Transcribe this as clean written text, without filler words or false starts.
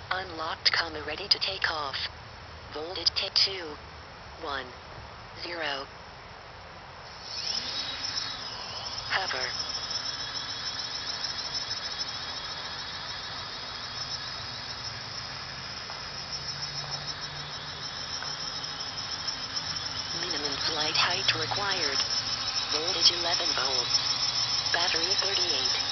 Unlocked, ready to take off. Voltage take 2. 1. 0. Hover. Minimum flight height required. Voltage 11 volts. Battery 38.